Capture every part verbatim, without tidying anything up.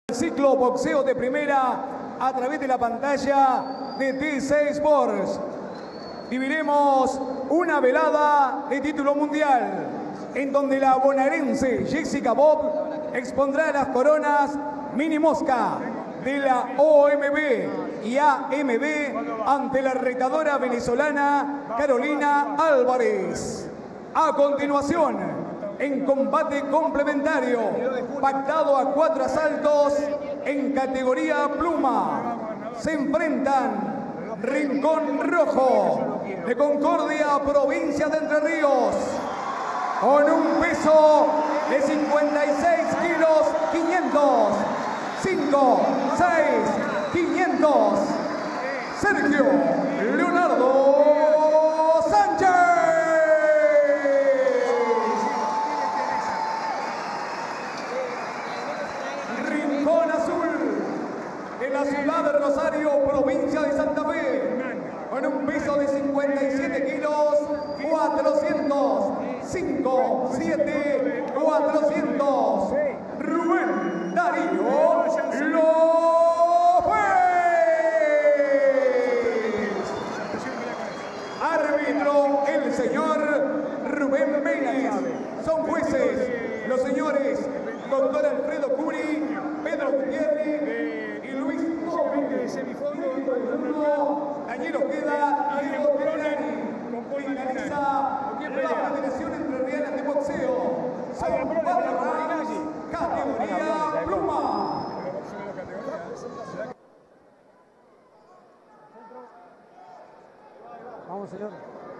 Ciclo boxeo de primera a través de la pantalla de T seis Sports. Viviremos una velada de título mundial en donde la bonaerense Jessica Bob expondrá las coronas mini mosca de la O M B y A M B ante la retadora venezolana Carolina Álvarez. A continuación, en combate complementario, pactado a cuatro asaltos en categoría pluma, se enfrentan Rincón Rojo de Concordia, provincia de Entre Ríos, con un peso de cincuenta y seis kilos quinientos, cinco, seis, quinientos, Sergio Leonardo Sánchez. Rincón Azul de la ciudad de Rosario, provincia de Santa Fe, con un peso de cincuenta y siete kilos cuatrocientos, cinco, siete, cuatrocientos, Rubén Darío López. Árbitro, el señor Rubén Méndez. Son jueces los señores doctor Alfredo Curi, Pedro Gutiérrez y Luis Gómez. Daniel Ojeda y Diego Terrani. Finaliza la Federación Entrerriana de Boxeo. Son cuatro rounds, categoría pluma. Vamos, señor.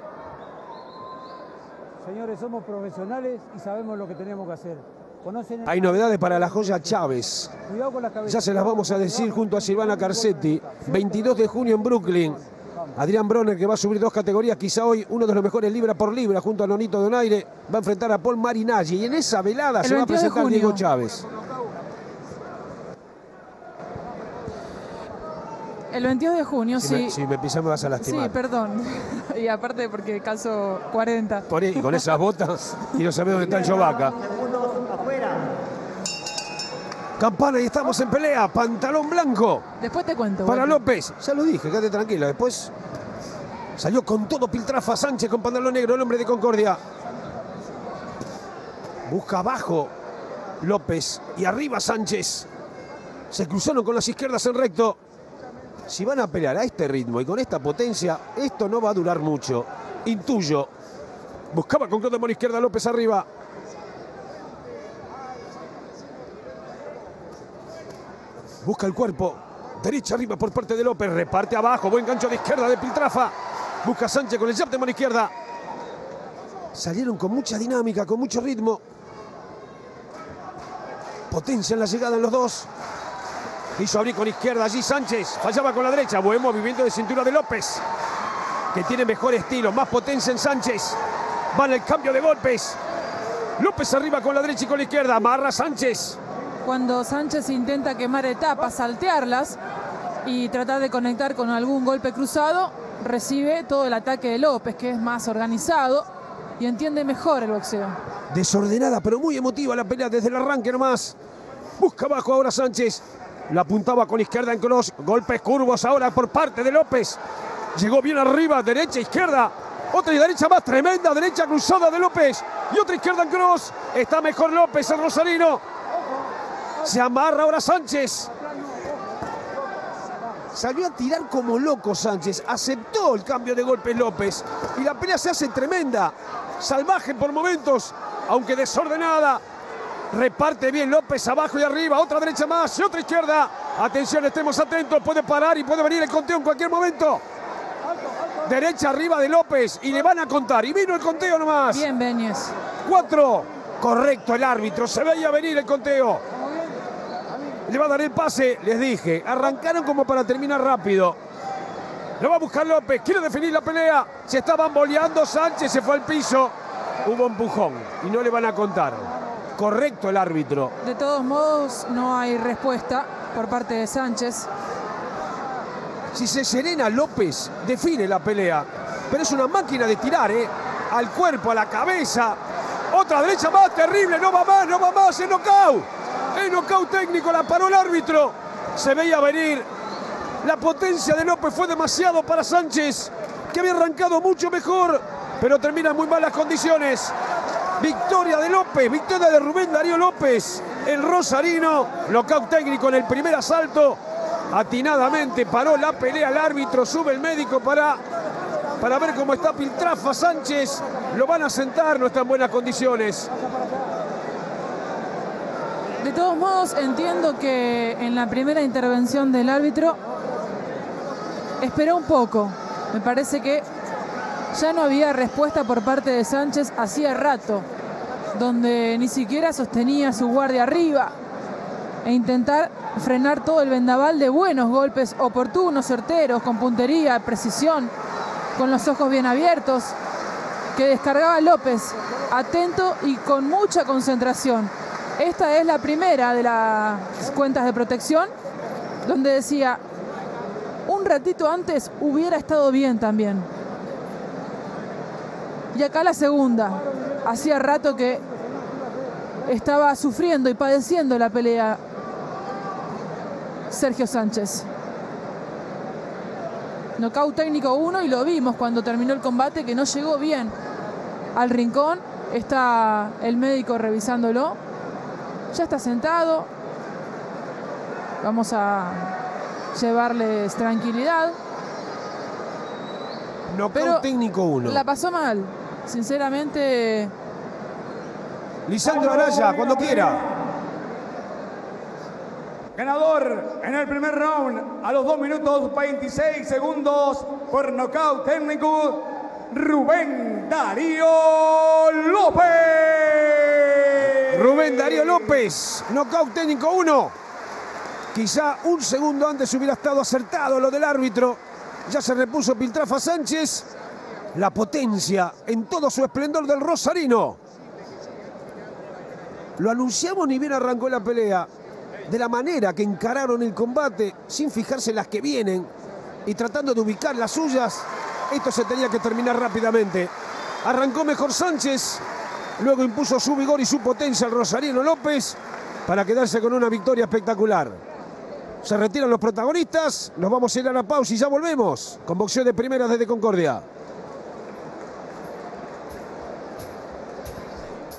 Señores, somos profesionales y sabemos lo que tenemos que hacer. ¿Conocen? Hay novedades para la joya Chávez. Cuidado con las cabezas. Ya se las vamos a decir junto a Silvana Carcetti. veintidós de junio en Brooklyn. Adrián Bronner, que va a subir dos categorías, quizá hoy uno de los mejores libra por libra, junto a Nonito Donaire, va a enfrentar a Paul Marinaggi. Y en esa velada se va a presentar Diego Chávez. El veintidós de junio, si sí. Me, si me pisas me vas a lastimar. Sí, perdón. Y aparte porque calzo cuarenta. Por ahí, y con esas botas, y no sabés dónde está el Chovaca. Campana y estamos en pelea. Pantalón blanco. Después te cuento. Para bueno. López. Ya lo dije, quédate tranquila. Después salió con todo Piltrafa Sánchez con pantalón negro, el hombre de Concordia. Busca abajo López y arriba Sánchez. Se cruzaron con las izquierdas en recto. Si van a pelear a este ritmo y con esta potencia, esto no va a durar mucho. Intuyo. Buscaba con cruz de mano izquierda López arriba. Busca el cuerpo. Derecha arriba por parte de López. Reparte abajo. Buen gancho de izquierda de Piltrafa. Busca Sánchez con el jab de mano izquierda. Salieron con mucha dinámica, con mucho ritmo. Potencia en la llegada en los dos. Quiso abrir con izquierda allí Sánchez. Fallaba con la derecha. Buen movimiento de cintura de López, que tiene mejor estilo. Más potencia en Sánchez. Van el cambio de golpes. López arriba con la derecha y con la izquierda. Amarra Sánchez. Cuando Sánchez intenta quemar etapas, saltearlas y tratar de conectar con algún golpe cruzado, recibe todo el ataque de López, que es más organizado y entiende mejor el boxeo. Desordenada, pero muy emotiva la pelea desde el arranque nomás. Busca abajo ahora Sánchez. La apuntaba con izquierda en cross. Golpes curvos ahora por parte de López. Llegó bien arriba, derecha, izquierda. Otra y derecha más, tremenda derecha cruzada de López. Y otra izquierda en cross. Está mejor López, el rosarino. Se amarra ahora Sánchez. Salió a tirar como loco Sánchez. Aceptó el cambio de golpes López. Y la pelea se hace tremenda. Salvaje por momentos, aunque desordenada. Reparte bien López abajo y arriba. Otra derecha más y otra izquierda. Atención, estemos atentos. Puede parar y puede venir el conteo en cualquier momento. Derecha arriba de López y le van a contar. Y vino el conteo nomás. Bien, Beñez. Cuatro. Correcto el árbitro. Se veía venir el conteo. Le va a dar el pase. Les dije, arrancaron como para terminar rápido. Lo va a buscar López. Quiere definir la pelea. Se está bamboleando Sánchez. Se fue al piso. Hubo empujón y no le van a contar. Correcto el árbitro. De todos modos, no hay respuesta por parte de Sánchez. Si se serena López, define la pelea. Pero es una máquina de tirar, ¿eh? Al cuerpo, a la cabeza. Otra derecha más, terrible. No va más, no va más. Es knockout. El nocaut técnico, la paró el árbitro. Se veía venir. La potencia de López fue demasiado para Sánchez, que había arrancado mucho mejor, pero termina en muy malas condiciones. Victoria de López, victoria de Rubén Darío López, el rosarino. Nocaut técnico en el primer asalto. Atinadamente paró la pelea el árbitro, sube el médico para, para ver cómo está Piltrafa Sánchez. Lo van a sentar, no está en buenas condiciones. De todos modos, entiendo que en la primera intervención del árbitro esperó un poco. Me parece que ya no había respuesta por parte de Sánchez hacía rato, donde ni siquiera sostenía su guardia arriba e intentar frenar todo el vendaval de buenos golpes oportunos, certeros, con puntería, precisión, con los ojos bien abiertos, que descargaba López, atento y con mucha concentración. Esta es la primera de las cuentas de protección, donde decía, un ratito antes hubiera estado bien también. Y acá la segunda, hacía rato que estaba sufriendo y padeciendo la pelea Sergio Sánchez. Nocaut técnico uno y lo vimos cuando terminó el combate que no llegó bien al rincón. Está el médico revisándolo. Ya está sentado. Vamos a llevarles tranquilidad. Nocaut técnico uno. La pasó mal. Sinceramente. Lisandro Araya, cuando quiera. Ganador en el primer round a los dos minutos veintiséis segundos por nocaut técnico, Rubén Darío López. Rubén Darío López, nocaut técnico uno. Quizá un segundo antes hubiera estado acertado lo del árbitro. Ya se repuso Piltrafa Sánchez. La potencia en todo su esplendor del rosarino. Lo anunciamos ni bien arrancó la pelea. De la manera que encararon el combate, sin fijarse en las que vienen y tratando de ubicar las suyas, esto se tenía que terminar rápidamente. Arrancó mejor Sánchez, luego impuso su vigor y su potencia al rosarino López para quedarse con una victoria espectacular. Se retiran los protagonistas, nos vamos a ir a la pausa y ya volvemos con Boxeo de Primera desde Concordia.